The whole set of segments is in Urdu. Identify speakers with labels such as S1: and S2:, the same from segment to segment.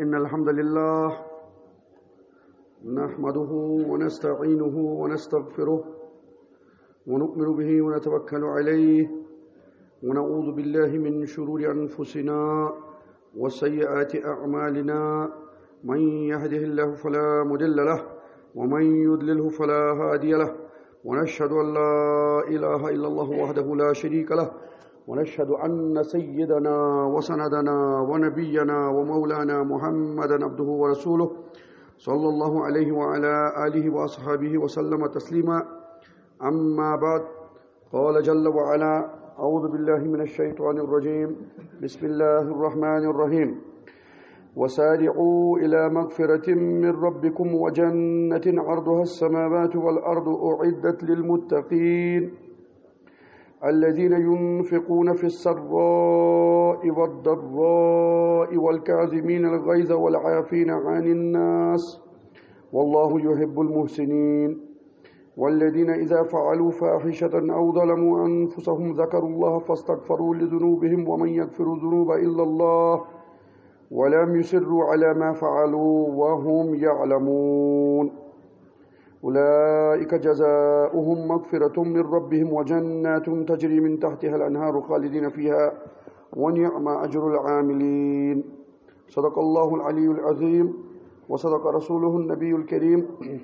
S1: إن الحمد لله نحمده ونستعينه ونستغفره ونؤمن به ونتوكل عليه ونعوذ بالله من شرور أنفسنا وسيئات أعمالنا من يهده الله فلا مضل له ومن يضلله فلا هادي له ونشهد أن لا إله إلا الله وحده لا شريك له ونشهد أن سيدنا وسندنا ونبينا ومولانا محمدا عبده ورسوله صلى الله عليه وعلى آله وأصحابه وسلم تسليما أما بعد قال جل وعلا أعوذ بالله من الشيطان الرجيم بسم الله الرحمن الرحيم وسارعوا إلى مغفرة من ربكم وجنة عرضها السماوات والأرض أعدت للمتقين الذين ينفقون في السراء والضراء والكاظمين الغيظ والعافين عن الناس والله يحب المحسنين والذين إذا فعلوا فاحشة أو ظلموا أنفسهم ذكروا الله فاستغفروا لذنوبهم ومن يغفر الذنوب إلا الله ولم يصروا على ما فعلوا وهم يعلمون أولئك جزاؤهم مغفرة من ربهم وجنات تجري من تحتها الأنهار خالدين فيها ونعم أجر العاملين صدق الله العلي العظيم وصدق رسوله النبي الكريم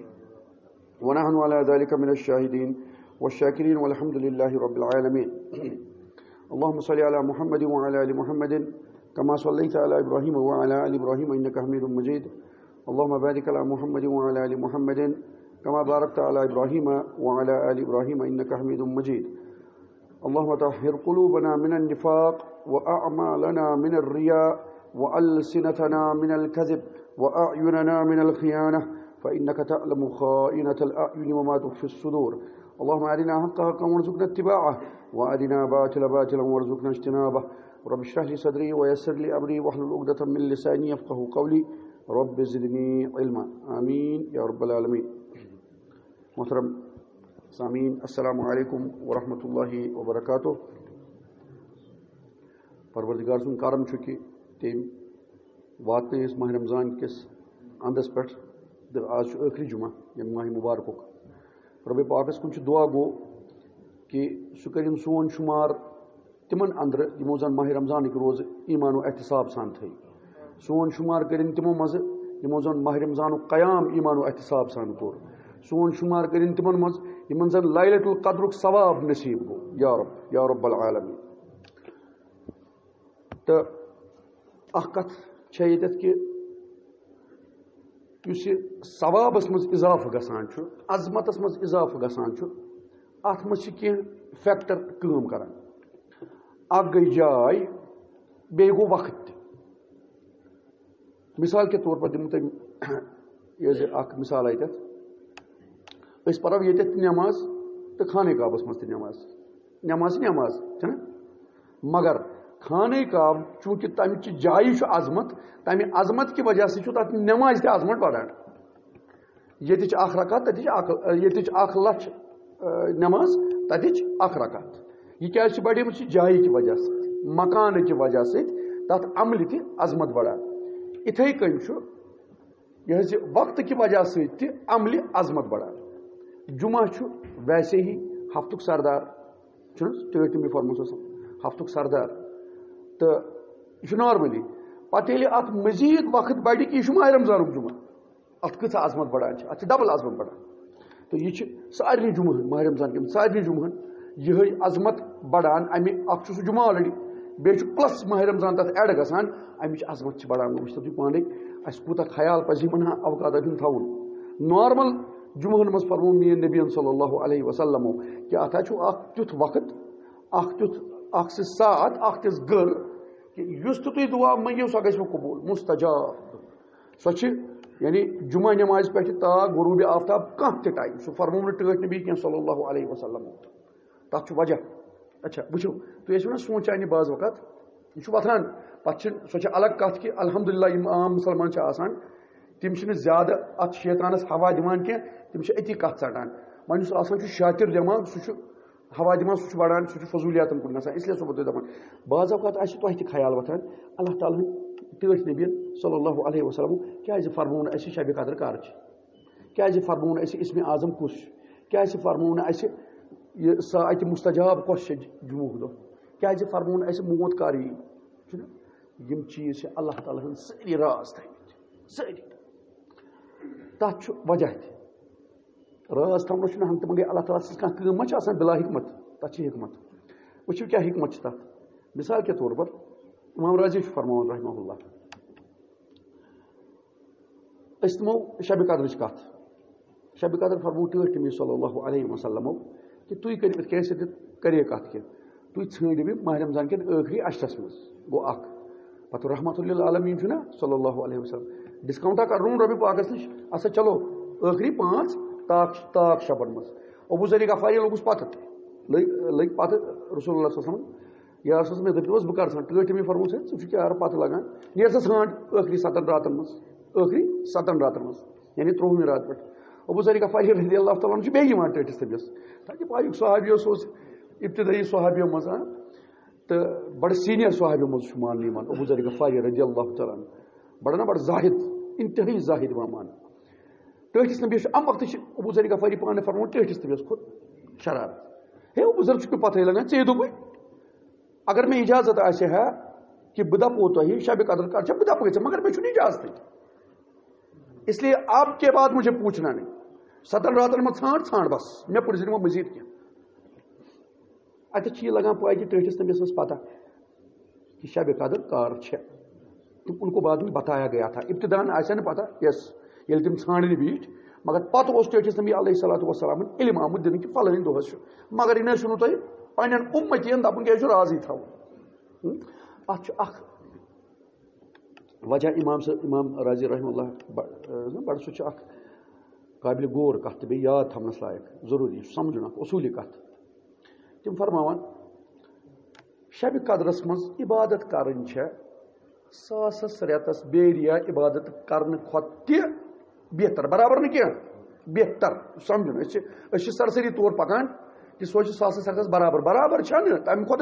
S1: ونحن على ذلك من الشاهدين والشاكرين والحمد لله رب العالمين اللهم صل على محمد وعلى آل محمد كما صليت على إبراهيم وعلى آل إبراهيم إنك حميد مجيد اللهم بارك على محمد وعلى آل محمد كما باركت على إبراهيم وعلى آل إبراهيم إنك حميد مجيد اللهم طهر قلوبنا من النفاق وأعمالنا من الرياء وألسنتنا من الكذب وأعيننا من الخيانة فإنك تعلم خائنة الأعين وما تخفي الصدور اللهم أرنا حقا حقا وارزقنا اتباعه وأرنا باطلا باطلا وارزقنا اجتنابه رب اشرح لي صدري ويسر لي أمري واحلل عقدة من لساني يفقهوا قولي رب زدني علما آمين يا رب العالمين محترم سامعین السلام علیکم ورحمۃ اللہ وبرکاتہ پروردگار سن کرم چھ کہ تم وات ماہ رمضان کس اندس پہ آج ٲخری جمعہ یم ماہ مبارک رب پاکس کن دعا گو کہ سہ کرم سون شمار تمن اندر یمو زن ماہ رمضانک روز ایمان و احتساب سان تھے سون شمار کرن تمو مز یمو زن ماہ رمضان قیام ایمان و احتساب سان کور سون شمار کرن تمن مز یمن زن لیلۃ القدر ثواب نصیب گو یا رب العالمین تو اخ کت چھ یتت کہ یس یہ ثوابس مز اضافہ گژھان چھ عظمتس مز اضافہ گژھان چھ ات مز چھ کینٛہہ فیکٹر کٲم کران اکھ گٔے جاے بیٚیہِ گوٚو وقت تہِ مثال کے طور پر دِمو تۄہہِ یہِ زِ اکھ مثال اتٮ۪تھ أسۍ پرو ییٚتٮ۪تھ تہِ نٮ۪ماز تہٕ خانہ کعبس منٛز تہِ نٮ۪ماز چھنا مگر خانہ کعب چونکہ تمچ جایہِ چھُ عظمت تمہِ عظمت کی وجہ سۭتۍ چھُ تتھ نٮ۪مازِ تہِ عظمت بڑان ییٚتِچ اکھ رکعت ییٚتِچ اکھ لچھ نٮ۪ماز تتِچ اکھ رکعت یہ کیٛازِ چھِ بڑیمٕژ یہِ جایہِ کی وجہ سۭتۍ مکانہٕ کی وجہ سۭتۍ تتھ عملہِ تہِ عظمت بڑان اِتھے کٔنۍ چھُ یہ وقت کی وجہ سۭتۍ تہِ عملہِ عظمت بڑان جمعہ چھُ ویسے ہی ہفتُک سردار چھُنہٕ ٹٲٹھۍ تٔمی فورموس ہفتُک سردار تو یہ نارملی پتہ ییٚلہِ اتھ مزید وقت بڑِ کہ یہ ماہ رمضانُک جمعہ اتھ کۭژاہ عظمت بڑان اتھ ڈبل عظمت بڑان تو یہ سارنٕے جمعہن ماہ رمضان کٮ۪ن سارنٕے جمعہن یہ عظمت بڑان امہِ اکھ چھُ سُہ جمعہ آلریڈی بیٚیہِ چھُ پلس ماہ رمضان تتھ ایڈ گژھان امِچ عظمت چھِ بڑان وٕچھتو تُہۍ پانے اسہِ کوٗتاہ خیال پزِ یِمن اوقاتن ہُنٛد تھاوُن نارمل جمعہن منٛز فرمو میٲنۍ نبیَن صلی اللہ علیہ وسلمو کہ اتھ چھُ اکھ تیُتھ وقت اکھ سُہ ساتھ اکھ تِژھ گٔر کہ یُس تہِ تُہۍ دعا مٔنگِو سۄ گژھِوٕ قبوٗل مستجاب سۄ چھِ یعنی جمعہ نٮ۪مازِ پٮ۪ٹھ تا غروٗبِ آفتاب کانٛہہ تہِ ٹایم سُہ فرمو نہٕ ٹٲٹھۍ نبی کینٛہہ صلی اللہ علیہ وسلم تتھ چھُ وجہ اچھا وٕچھِو تُہۍ ٲسِو نا سونٛچان یہِ بعض وقت یہِ چھُ وۄتھان پتہٕ چھِ سۄ چھِ الگ کتھ کہ الحمدللہ یِم عام مُسلمان چھِ آسان تِم چھِنہٕ زیادٕ اتھ شیطانس ہوا دِوان کینٛہہ تِم چھِ أتی کتھ ژٹان وۄنۍ یُس آسان چھُ شاطر دٮ۪ماغ سُہ چھُ ہوا دِوان سُہ چھُ بڑان سُہ چھُ فضوٗلیاتن کُن گژھان اس لیے چھُسو بہٕ تۄہہِ دپان بعض اوقات آسہِ تۄہہِ تہِ خیال وۄتھان اللہ تعالیٰ ہن ٹھٹھ نبی صلی اللہ علیہ وسلم کیازِ فرمون اَسہِ شبِ قدر کر چھِ کیازِ فرمون اَسہِ اسمِ اعظم کُس چھُ کیازِ فرمون اَسہِ یہِ ساعتہِ مستجاب کۄس چھِ جمعُک دۄہ کیازِ فرمون اَسہِ موت کر یی چھُنہ یِم چیٖز چھِ اللہ تعالیٰ ہَن سٲری راز تھٲیمٕتۍ سٲری تَتھ چھُ وجہ تہِ راز تھاونس چھُنہٕ ہنٛگتہٕ منٛگے اللہ تعالیٰ سٕنٛز کانٛہہ کٲم ما چھِ آسان بِلا حکمت تَتھ چھِ حکمت وٕچھِو کیٛاہ حکمت چھِ تَتھ مثال کے طور پر امام راضی چھُ فرماوان رحمہ اللہ أسۍ نِمو شبِ قدرٕچ کتھ شبِ قدر فرمو ٹٲٹھ نبی صلی اللہ علیہ وسلمو کہ تُہۍ کٔرِو یِتھ کٔنۍ سۭتۍ کَرے کتھ کہِ تُہۍ ژھٲنٛڈِو یہِ ماہِ رمضان کٮ۪ن ٲخری عشرس منٛز گوٚو اکھ پتہٕ رحمتُ للعالمیٖن چھُنہ صلی اللہ علیہ وسلم ڈسکاوُنٹا کرنوٚن رۄبہِ پاکس نِش اچھا چلو ٲخری 5 تاک شبن منٛز ابوٗ ذر غفاری لوٚگُس پتہٕ لٔگۍ پتہٕ رسول اللہ صلی اللہ علیہ وسلم یار صٲبس مےٚ دٔپیوس بہٕ کر ژھانٛڈ ٹٲٹھ نبی فرموس ہے ژٕ چھُکھ یارٕ پتہٕ لگان نیر سا ژھانٛڈ ٲخری 7 راتن منٛز ٲخری 7 راتن منٛز یعنی 13مہِ رات پٮ۪ٹھ ابوٗ ذر غفاری رضی اللہ تعالیٰ چھُ بیٚیہِ یِوان ٹٲٹھِس نبیَس تاکہِ پایُک صحابی اوس ابتدٲیی صحابیو منٛز تہٕ بڑٕ سیٖنیر صحابیو منٛز چھُ ماننہٕ یِوان ابوٗ ذر غفاری رضی اللہ تعالیٰ بڑٕ نا بڑٕ زاہد انتہٲیی زاہد یِوان ماننہٕ ٹٲٹھِس نبیَس چھُ اَمہِ وقتہٕ چھِ ابوٗ ذر غفاری پانہٕ فرماوان ٹٲٹھِس نبیَس کھوٚت شرارت ہے ابوٗ ذر چھُکھ نہٕ پتہٕے لگان ژےٚ دوٚپُے اگر مےٚ اِجازت آسہِ ہا کہ بہٕ دپو تۄہہِ شبِ قدر کر چھا بہٕ دپہٕ ژےٚ مگر مےٚ چھُنہٕ اِجازتٕے اس لیے اب کے بعد مجھے پوچھنا نہیں 7 راتن منٛز ژھانٛڈ بس مےٚ پُرزِ نہٕ وۄنۍ مٔزیٖد کینٛہہ اتٮ۪تھ چھِ یہِ لگان پاے کہ ٹٲٹھِس نبیَس ٲس پتہ کہ شبِ قدر کر چھےٚ ان کو بعد میں بتایا گیا تھا ابتدان آسیا نہٕ پتہ یس ییٚلہِ تِم ژھانٛڈنہِ بیٖٹھۍ مگر پتہٕ اوس ٹٲٹھِس نبی علیہ الصلوۃ والسلامن علم آمُت دِنہٕ کہ فلٲنۍ دۄہس چھُ مگر یہِ نہ ٲسِو نہٕ تۄہہِ پننٮ۪ن اُمتین دپُن کیٛازِ چھُ رازٕے تھاوُن اتھ چھُ اکھ وجہ امام راضی رحمہ اللہ بڑٕ سُہ چھُ اکھ قابلِ غور کتھ تہٕ بیٚیہِ یاد تھاونس لایق ضروٗری چھُ سمجُن اکھ اصوٗلی کتھ تِم فرماوان شبِ قدرس منٛز عبادت کرٕنۍ چھےٚ ساسس رٮ۪تس بیریا عبادت کرنہٕ کھۄتہٕ تہِ بہتر برابر نہٕ کینٛہہ بہتر سمجُن أسۍ چھِ سرسری طور پکان کہ سۄ چھِ ساسس رٮ۪تس برابر چھا نہٕ تمہِ کھۄتہٕ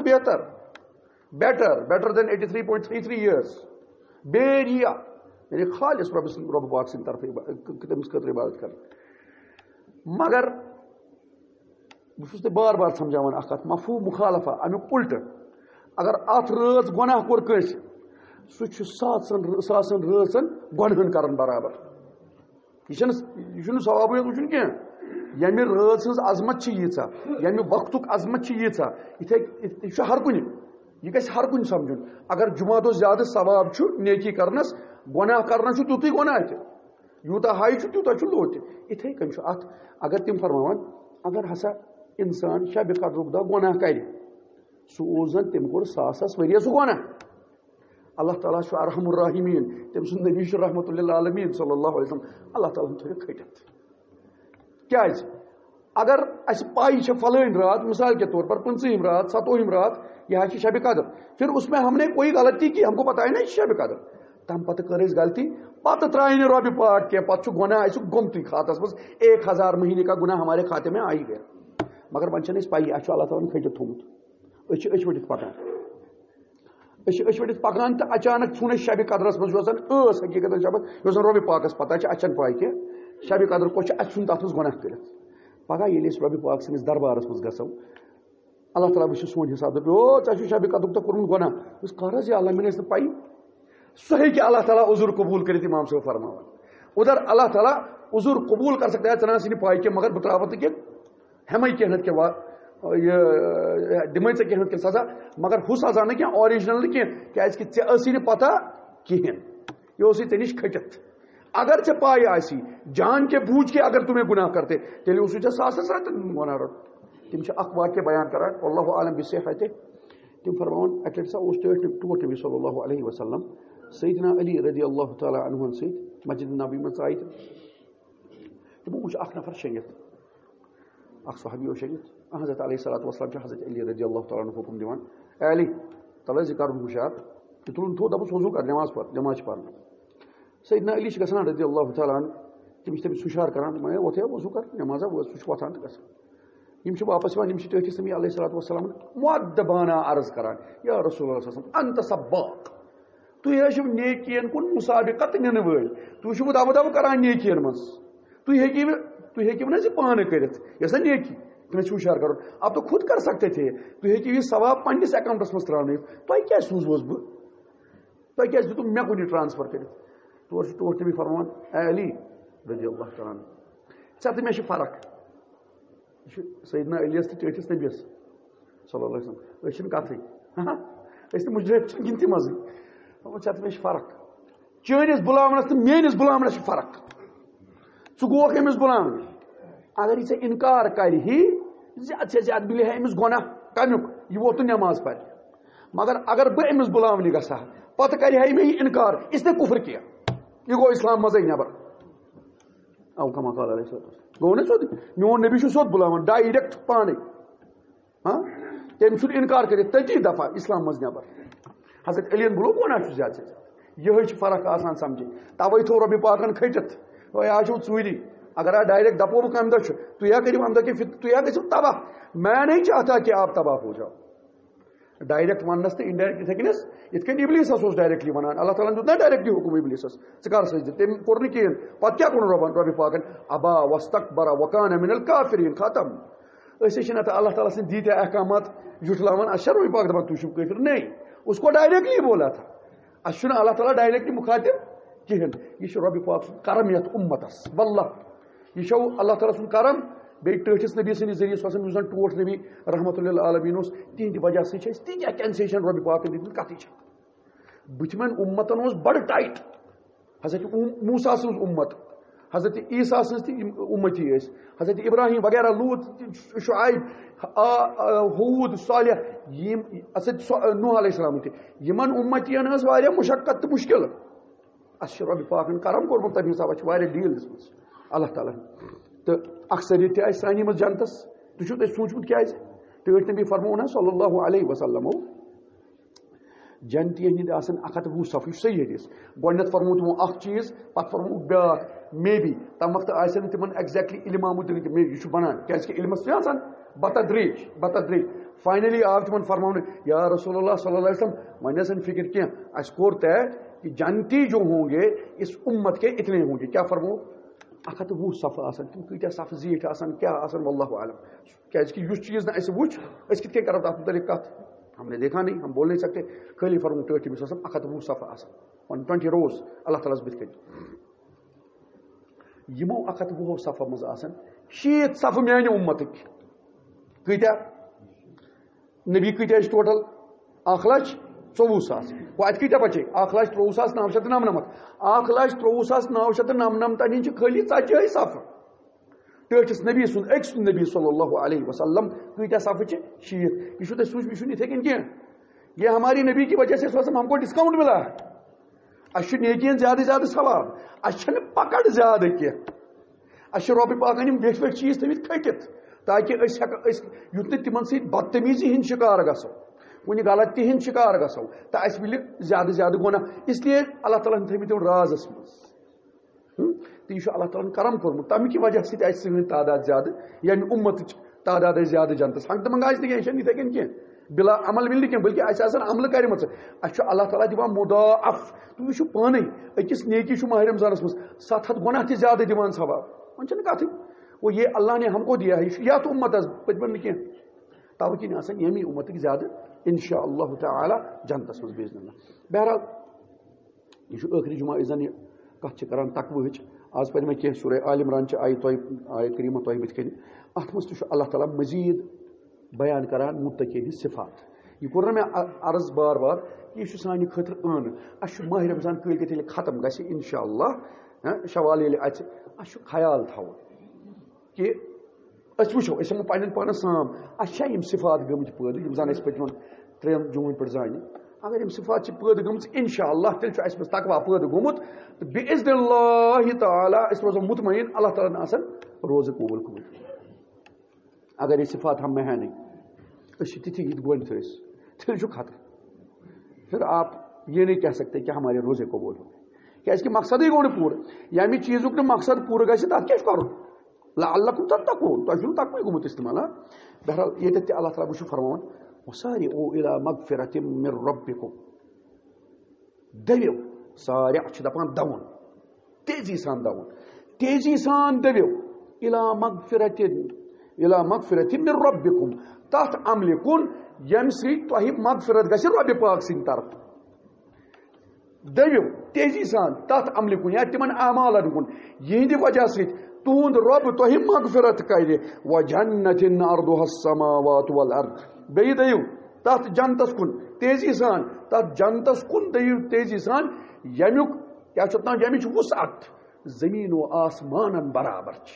S1: بیٹر دین 83.33 years بیریا یعنی خالص رۄبہٕ پاک سٕنٛدِ طرفہٕ تٔمِس خٲطرٕ عبادت کرٕنۍ مگر بہٕ چھُس تۄہہِ بار بار سمجھاوان اکھ کتھ مفہوٗم مُخالفہ امیُک الٹہٕ اگر اتھ رٲژ گۄناہ کوٚر کٲنٛسہِ سُہ چھُ ساسن رٲژن گۄنہن کران برابر یہِ چھُنہٕ ثوابٕے یوت وٕچھُن کینٛہہ ییٚمہِ رٲژ ہٕنٛز عظمت چھِ ییٖژاہ ییٚمہِ وقتُک عظمت چھِ ییٖژاہ یہِ چھُ ہر کُنہِ یہِ گژھِ ہر کُنہِ سمجھُن اگر جمعہ دۄہ زیادٕ ثواب چھُ نیکی کرنس گۄناہ کرنس چھُ تیُتُے گۄناہ تہِ یوٗتاہ ہاے چھُ تیوٗتاہ چھُ لو تہِ یِتھٕے کٔنۍ چھُ اتھ اگر تِم فرماوان اگر ہسا انسان شبِ قدرُک دۄہ گۄناہ کرِ سُہ اوس زن تٔمۍ کوٚر ساسس ؤرۍیس سُہ گۄناہ اللہ تعالیٰ چھُ ارحم الراحمیٖن تٔمۍ سُنٛد نبی چھُ رحمتُ للعالمیٖن صلی اللہ علیہ وسلم اللہ تعالیٰ ہن تھٲیِکھ کھٔٹِتھ کیازِ اگر اَسہِ پاے چھِ فلٲنۍ رات مثال کے طور پر 15 رات 17 رات یہ ہے شبِ قدر پھر اس میں ہم نے کوئی غلطی کی ہم کو پتا ہے نا شبِ قدر تم پتہ کر أسۍ غلطی پتہ ترٛایہِ نہٕ رۄبہِ پاک کینٛہہ پتہٕ چھُ گۄناہ اَسہِ گوٚمتُے کھاتس منٛز 1000 مہینے کا گناہ ہمارے کھاتے میں آئی گیا مگر وۄنۍ چھنہٕ اَسہِ پایی اَسہِ چھُ اللہ تعالیٰ ہن کھٔٹِتھ تھوٚمُت أسۍ چھِ أچھ ؤٹِتھ پکان تہٕ اچانک ژھُن اَسہِ شبِ قدرس منٛز یۄس زن ٲس حقیٖقتن یۄس زن رۄبہِ پاکس پتہ چھِ اَسہِ چھنہٕ پاے کینٛہہ شبِ قدر کۄس چھِ اَسہِ چھُنہٕ تتھ منٛز گۄناہ کٔرِتھ پگاہ ییٚلہِ أسۍ رۄبہِ پاک سٕنٛدِس دربارس منٛز گژھو اللہ تعالیٰ وٕچھِ سون حساب دپہِ او ژےٚ چھُ شبِ قدرُک تہٕ کوٚرمُت گۄناہ أسۍ کر حظ یا اللہ مےٚ ٲسۍ نہٕ پایی سُہ ہیٚکہِ اللہ تعالیٰ عذر قبوٗل کٔرِتھ امام صٲب فرماوان ادھر اللہ تعالیٰ عذر قبوٗل کر سکتا ہے ژٕ نہ ٲسٕے نہٕ پاے کینٛہہ مگر بہٕ ترٛاوَتھ نہٕ کینٛہہ ہٮ۪مَے کینٛہہ نتہٕ کینٛہہ یہِ دِمَے ژےٚ کینٛہہ نتہٕ کینٛہہ سزا مگر ہُہ سزا نہٕ کینٛہہ آرجنل نہٕ کینٛہہ کیازِ کہِ ژےٚ ٲسٕے نہٕ پتہ کِہیٖنۍ یہِ اوسُے ژےٚ نِش کھٔٹِتھ اگر ژےٚ پاے آسی جان کے بوٗجھ کے اگر تُمے گُناہ کرتے تیٚلہِ اوسُے ژےٚ ساسس رٮ۪تن گۄناہ رٹ تِم چھِ اکھ واقعہ بیان کران واللہ عالم بصحتہِ تِم فرماوان اَکہِ لٹہِ سا اوس ٹوٹھ نبی صلی اللہ علیہ وسلم سیدنا علی رضی اللہ تعالیٰ عنہن سۭتۍ مسجد نبی منٛز ژایہِ تہٕ تِمو وٕچھ اکھ نفر شٔنگِتھ اکھ صحابی اوس شٔنگِتھ حضرت علیہ الصلوۃ والسلام چھُ حضرت علی رضی اللہ تعالیٰ عنہ حُکُم دِوان اے علی تل حظ یہِ کَرُن ہُشار تہٕ تُلُن تھوٚد دَپُس وضوٗ کر نٮ۪ماز پَر نٮ۪ماز چھِ پَرنہِ سیدنا علی چھِ گژھان رضی اللہ تعالیٰ عنہ تِم چھِ تٔمِس ہُشار کران دَپان وۄتھ ہے وضوٗ کر نٮ۪مازا وٲژ سُہ چھُ وۄتھان تہٕ گژھان یِم چھِ واپس یِوان یِم چھِ ٹٲٹھِس نبی علیہ الصلوۃ والسلام مُعدبانہ عرض کران یا رسول اللہ صلی اللہ علیہ وسلم انت سباق تھی نیکین کن مسابقت نن ول تھی دب دب کران نیکین مز تھی ہیکو نا پانے کرت یہ سا نیکی تمہیں ہوشیار کرو اب تو خود کر سکتے تھے تھی ہیکو یہ ثواب پنس اکاؤنٹس مز ترٛاونٲیِتھ تۄہہِ کیٛازِ سوٗزوس بہٕ تۄہہِ کیٛازِ دیُتوٕ مےٚ کُن یہِ ٹرانسفر کٔرِتھ تور نبی فرمان اے علی رضی اللہ تعالیٰ عنہ ژےٚ تہٕ مےٚ چھِ فرق یہِ چھُ سیدنا علیَس تہٕ ٹٲٹھِس نبیَس صلی اللہ علیہ وسلم أسۍ چھِنہٕ کتھٕے أسۍ تہِ مُجرم چھِنہٕ گِنٛدتھٕے منٛزٕے ژےٚ تہٕ مےٚ چھِ فرق چٲنِس بُلاونس تہٕ میٲنِس بُلاونس چھِ فرق ژٕ گوکھ أمِس بُلاونہِ اگر یہِ ژےٚ اِنکار کرِہی زیادٕ سے زیادٕ مِلہِ ہے أمِس گۄناہ کمیُک یہِ ووت نہٕ نٮ۪ماز پرِ مگر اگر بہٕ أمِس بُلاونہِ گژھٕ ہا پتہٕ کرِ ہے مےٚ یہِ اِنکار یہِ چھِ کُفر کینٛہہ یہِ گوٚو اسلام منٛزٕے نٮ۪بر او کما قال علیہ السلام گوٚو نا سیوٚد میون نبی چھُ سیوٚد بُلاوان ڈایریکٹ پانے تٔمۍ چھُنہٕ اِنکار کٔرِتھ تٔتی دفعہ اسلام منٛز نٮ۪بر حضرت علیَن بُلو گۄناہ چھُ زیادٕ سے زیادٕ یِہے چھِ فرق آسان سمجھِنۍ توے تھوٚو رۄبِ پاکن کھٔٹِتھ ہے آز چھُو ژوٗری اگر آ ڈائریکٹ دپو بہٕ کمہِ دۄہ چھُ تُہۍ ہا کٔرِو اَمہِ دۄہ کہِ تُہۍ ہا گٔژھِو تباہ میں نہیں چاہتا کہ آپ تباہ ہو جاؤ ڈائریکٹ وننس تہٕ انڈائریکٹ یِتھے کٔنس یِتھ کٔنۍ ابلیٖسس اوس ڈائریکٹلی ونان اللہ تعالیٰ دیُت نا ڈائریکٹلی حکم ابلیٖسس ژٕ کر سجدٕ تٔمۍ کوٚر نہٕ کِہیٖنۍ پتہٕ کیٛاہ کوٚرُن رۄبِ پاکن ابا واستکبر وکان من الکافرین ختم أسۍ چھِنہٕ اتھ اللہ تعالیٰ سٕنٛدۍ دِتۍ احکامات جُٹلاوان اَسہِ چھا رۄبِ پاک دپان تُہۍ چھِو کٲفر نہیں اس کو ڈائریکٹلی بولا تھا اَسہِ چھُنہٕ اللہ تعالیٰ ڈائریکٹلی مُخاطب کِہیٖنۍ یہِ چھُ رۄبِ پاک سُنٛد کرم یتھ اُمتس واللہ یہ چھو اللہ تعالیٰ سن کرم بیٚیہِ ٹٲٹھِس نبی سٕنٛدِ ذٔریعہٕ سُہ یُس زن ٹوٹھ نبی رحمتہ للعالمین اوس تِہنٛدِ وجہ سۭتۍ چھِ أسۍ تیٖتیاہ کینسیشن رۄبِ پاکن دِتمٕتۍ کتھٕے چھِ بٕتھمٮ۪ن اُمتن اوس بڑٕ ٹایٹ حضرت موسیٰ سٕنٛز اُمت حضرت عیسیٰ سٕنٛز تہِ یِم اُمتی ٲسۍ حضرت ابراہیم وغیرہ لوٗط شعیب ہوٗد صالح یِم حضرت نوح علیہ السلام تہِ یِمن اُمتین ٲس واریاہ مشقت تہٕ مُشکل اَسہِ چھُ رۄبِ پاکن کرم کوٚرمُت تمہِ حسابہٕ اَسہِ چھِ واریاہ ڈیٖل دِژمٕژ اللہ تعالیٰ تہٕ اکثریت تہِ آسہِ سانی منٛز جنتس تُہۍ چھُو تۄہہِ سوٗنٛچمُت کیٛازِ ٹٲٹھۍ نبی فرموو نا صلی اللہ علیہ وسلمو جنتین ہٕنٛدۍ آسن 120 صف یہِ چھُ صحیح حدیث گۄڈٕنیتھ فرموو تِمو اکھ چیٖز پتہٕ فرمووُکھ بیٛاکھ مے بی تمہِ وقتہٕ آسہِ نہٕ تِمن ایگزیکٹلی علم آمُت دِنہٕ کہِ یہِ چھُ بنان کیٛازِ کہِ علمس چھُ آسان بتدریج فاینلی آو تِمن فرماونہٕ یا رسول اللہ صلی اللہ علیہ وسلم وۄنۍ ٲسن فکر کینٛہہ اَسہِ کوٚر طے کہ جنتی جو ہوں گے اس امت کے اتنے ہوں گے کیا فرمو 120 صف آسان تم کۭتیاہ صف زیٖٹھۍ آسان کیٛاہ آسان واللہ عالم کیٛازِ کہِ یُس چیٖز نہٕ اَسہِ وٕچھ أسۍ کِتھ کٔنۍ کرو تتھ متعلق کتھ ہم نے دیکھا نہیں ہم بول نہیں سکتے خالی فرمو ٹٲٹھۍ نبی صلی اللہ علیہ وسلم 120 صف آسان 120 روز اللہ تعالیٰ بٕتھِ کَنۍ یِمو 120 صفو منٛز آسان 60 صف میانہِ اُمتٕکۍ کۭتیاہ نبی کۭتیاہ ٲسۍ ٹوٹل 1,24,000 گوٚو اَتہِ کۭتیاہ بچے 1,23,999 1,23,999 ہٕنٛدۍ چھِ خٲلی 40 صف ٹٲٹھِس نبی سُنٛد أکۍ سُنٛد نبی صلی اللہ علیہ وسلم کۭتیاہ صفہٕ چھِ 60 یہِ چھُو تۄہہِ سوٗنٛچمُت یہِ چھُنہٕ یِتھے کٔنۍ کینٛہہ یہ ہماری نبی کی وجہ سے ہم کو ڈسکاؤنٹ ملا ہے اَسہِ چھُ نیکین زیادٕ زیادٕ ثواب اَسہِ چھنہٕ پکڑ زیادٕ کینٛہہ اَسہِ چھِ رۄبہِ پاکن یِم ویٹھۍ ویٹھۍ چیٖز تھٲومٕتۍ کھٔٹِتھ تاکہِ أسۍ ہٮ۪کو یُتھ نہٕ تِمن سۭتۍ بدتمیٖزی ہٕنٛدۍ شِکار گژھو کُنہِ غلطی ہٕنٛدۍ شِکار گژھو تہٕ اَسہِ مِلہِ زیادٕ زیادٕ گۄناہ اس لیے اللہ تعالیٰ ہن تھٲومٕتۍ یِم رازس منٛز تہٕ یہِ چھُ اللہ تعالیٰ ہن کرم کوٚرمُت تَمہِ کہِ وجہ سۭتۍ آسہِ سٲنۍ تعداد زیادٕ ییٚمہِ اُمتٕچ تعداد آسہِ زیادٕ جنتس ہنٛگتہٕ منٛگہٕ آسہِ نہٕ کینٛہہ یہِ چھَنہٕ یِتھے کٔنۍ کینٛہہ بلا عمل مِلہِ نہٕ کینٛہہ بٔلکہِ اَسہِ آسن عملہٕ کَرِمَژٕ اَسہِ چھُ اللہ تعالیٰ دِوان مُضاعف تُہۍ وٕچھِو پانے أکِس نیکی چھُ ماہِ رمضانس منٛز 700 گۄناہ تہِ زیادٕ دِوان ثواب وۄنۍ چھَنہٕ کَتھٕے وہ یہ اللہ نے ہم کو دیا ہے یہ چھُ یتھ اُمتس پٔتمٮ۪ن نہٕ کینٛہہ تَوٕ کِنۍ آسن ییٚمی اُمتٕکۍ زیادٕ انشاء اللہ تعالیٰ جنتس منٛز بِاذن اللہ بہرحال یہ چھُ ٲخری جمعہ یُس زن یہِ کتھ چھِ کران تقوہٕچ آز پرِ مےٚ کینٛہہ سورہ آل عمران چہِ آیہِ کریٖمہ تۄہہِ بٕتھِ کَنہِ اتھ منٛز تہِ چھُ اللہ تعالیٰ مزیٖد بیان کران مُتقین ہٕنٛز صفات یہ کوٚر نہ مےٚ عرض بار بار کہ یہ چھُ سانہِ خٲطرٕ ٲنہٕ اَسہِ چھُ ماہِ رمضان کٲلۍکٮ۪تھ ییٚلہِ ختم گژھِ انشاء اللہ شوال ییٚلہِ اَژِ اَسہِ چھُ خیال تھاوُن کہ أسۍ وٕچھو أسۍ ہٮ۪مو پنٕنٮ۪ن پانس سام اَسہِ چھا یِم صفات گٔمٕتۍ پٲدٕ یِم زن اَسہِ پٔتمٮ۪ن 3 جوٗن پٮ۪ٹھ زانہِ اگر یِم صفات چھِ پٲدٕ گٔمٕژ انشاء اللہ تیٚلہِ چھُ اَسہِ منٛز تقوا پٲدٕ گوٚمُت تہٕ بِاذنِ اللہ تعالیٰ أسۍ روزو مطمعین اللہ تعالیٰ ہن آسن روزٕ قبوٗل کٔرمٕتۍ اگر یہ صفات ہم میں ہے نہیں أسۍ چھِ تِتھی یِتھ گۄڈنٮ۪تھ ٲسۍ تیٚلہِ چھُ خطرٕ پھر آپ یہ نہیں کہہ سکتے کہ ہمارے روزے قبول ہو کیٛازِ کہِ مقصدٕے گوٚو نہٕ پوٗرٕ ییٚمہِ چیٖزُک نہٕ مقصد پوٗرٕ گژھِ تتھ کیٛاہ چھُ کرُن لعلکم تتقون تۄہہِ چھُنہٕ تقوی گوٚمُت استعمال بہرحال ییٚتٮ۪تھ تہِ اللہ تعالیٰ وٕچھِو فرماوان وسارعوا إلى مغفرة من ربكم دویو سارے چھ دپان دون تیزی سان دون تیزی سان دویو الى مغفرت من ربکم تحت عمل کن یم سی تہ مغفرت گژھِ رب پاک سٕنٛدِ طرف دویو تیزی سان تحت عمل کن یا تمن اعمالن کن یہندِ وجہ سۭتۍ تہند رب تہ مغفرت کرِ وجنت عرضها السماوات والارض بیٚیہِ دٔیِو تتھ جنتس کن تیزی سان تتھ جنتس کن دٔیِو تیزی سان یمیُک کیاہ چھُ تام یمِچ وسعت زمین و آسمانن برابر چھ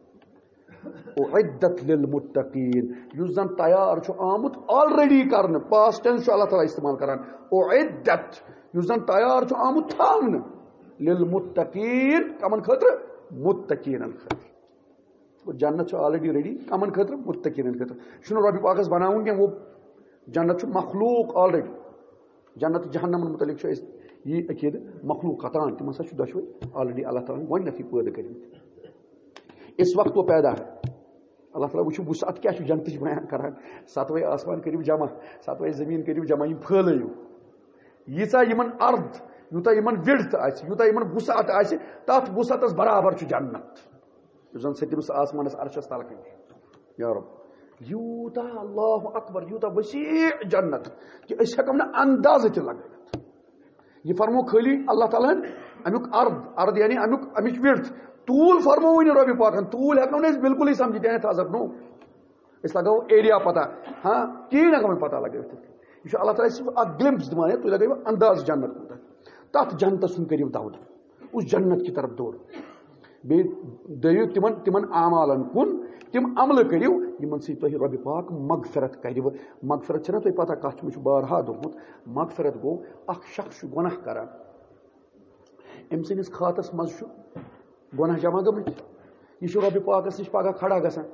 S1: اعدت للمتقین یُس زن تیار چھُ آمُت آلریڈی کرنہٕ پاسٹ ٹینس چھُ اللہ تعالیٰ استعمال کران اعدت یُس زن تیار چھُ آمُت تھاونہٕ للمتقین کمن خٲطرٕ متقینن خٲطرٕ جنت چھُ آلریڈی ریڈی کمن خٲطرٕ متقینن خٲطرٕ چھُنہٕ رۄبہِ پاکس بناوُن کینٛہہ وہ جنت چھُ مخلوق آلریڈی جنت جہنمن متعلق چھُ أسۍ یہِ عقیٖدٕ مخلوق قطعان تِم ہسا چھُ دۄشوے آلریڈی اللہ تعالیٰ ہن گۄڈنیٚتھٕے پٲدٕ کٔرمٕتۍ اس وقت وہ پیدا ہے اللہ تعالیٰ وٕچھِو وسعت کیاہ چھُ جنتٕچ بیان کران ستوے آسمان کٔرِو جمع ستوے زٔمیٖن کٔرِو جمع یِم پھٲلٲیِو ییٖژاہ یِمن عرض یوٗتاہ یِمن وِڈتھ آسہِ یوٗتاہ یِمن وسعت آسہِ تتھ وسعتس برابر چھُ جنت یُس زن سٔتمِس آسمانس عرشس تل کٔنۍ یا رب یوٗتاہ اللہ اکبر یوٗتاہ وسیع جنت کہِ أسۍ ہٮ۪کو نہٕ اندازٕ تہِ لگٲوِتھ یہ فرمو خٲلی اللہ تعالیٰ ہن امیُک عرض یعنی امِچ وِڈتھ طوٗل فرمووٕے نہٕ رۄبہِ پاکن طوٗل ہٮ۪کو نہٕ أسۍ بالکُلٕے سمجھِتھ یعنی تھزر نو أسۍ لگاوو ایریا پتہ ہاں کِہیٖنۍ ہٮ۪کو نہٕ پتہ لگٲوِتھ یہ چھُ اللہ تعالیٰ صرف اکھ گلمپس دِوان تُہۍ لگٲیِو انداز جنت کوٗتاہ تتھ جنتس کُن کٔرِو دورٕ اس جنت کی طرف دور بیٚیہِ دٔیِو تِمن اعمالن کُن تِم عملہٕ کٔرِو یِمن سۭتۍ تۄہہِ رۄبہِ پاک مغفرت کرِوٕ مغفرت چھنہ تۄہہِ پتہ کتھ چھُ مےٚ چھُ بارہا دوٚپمُت مغفرت گوٚو اکھ شخص چھُ گۄناہ کران أمۍ سٕنٛدِس کھاتس منٛز چھُ گۄناہ جمع گٔمٕتۍ یہِ چھُ رۄبہِ پاکس نِش پگاہ کھڑا گژھان